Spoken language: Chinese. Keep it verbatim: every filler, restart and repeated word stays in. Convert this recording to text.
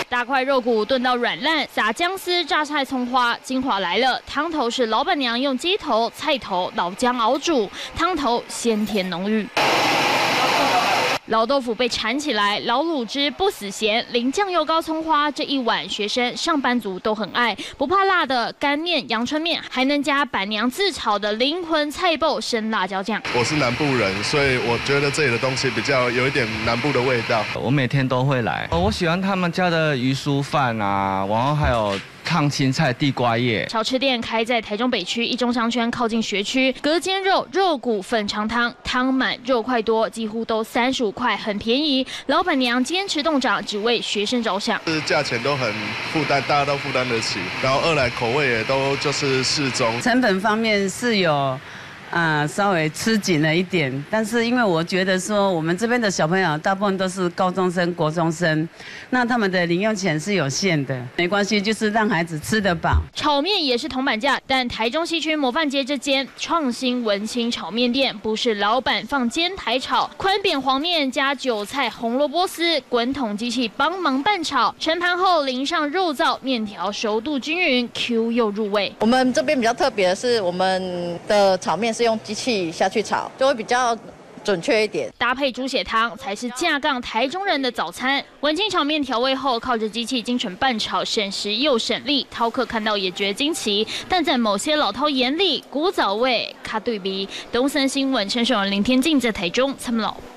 大块肉骨炖到软烂，撒姜丝、榨菜、葱花，精华来了。汤头是老板娘用鸡头、菜头、老姜熬煮，汤头鲜甜浓郁。 老豆腐被缠起来，老卤汁不死咸，淋酱油膏、葱花，这一碗学生、上班族都很爱。不怕辣的干面、阳春面，还能加板娘自炒的灵魂菜爆生辣椒酱。 我是南部人，所以我觉得这里的东西比较有一点南部的味道。 我每天都会来，我喜欢他们家的鱼酥饭啊，然后还有 烫青菜、地瓜叶。 小吃店开在台中北区一中商圈靠近学区，隔间肉、肉骨粉肠汤，汤满肉块多，几乎都三十五块，很便宜。老板娘坚持冻涨，只为学生着想。 是价钱都很负担，大家都负担得起。然后二来口味也都就是适中。 成本方面是有。 啊、呃，稍微吃紧了一点，但是因为我觉得说，我们这边的小朋友大部分都是高中生、国中生，那他们的零用钱是有限的，没关系，就是让孩子吃得饱。 炒面也是铜板价，但台中西区模范街这间创新文青炒面店，不是老板放煎台炒，宽扁黄面加韭菜、红萝卜丝，滚筒机器帮忙拌炒，盛盘后淋上肉燥，面条熟度均匀 ，Q 又入味。 我们这边比较特别的是，我们的炒面是用机器下去炒，就会比较准确一点。 搭配猪血汤才是架杠台中人的早餐。文青炒面调味后，靠着机器精准拌炒，省时又省力。饕客看到也觉得惊奇，但在某些老饕眼里，古早味卡对比。东森新闻陈守仁、林天静在台中参谋。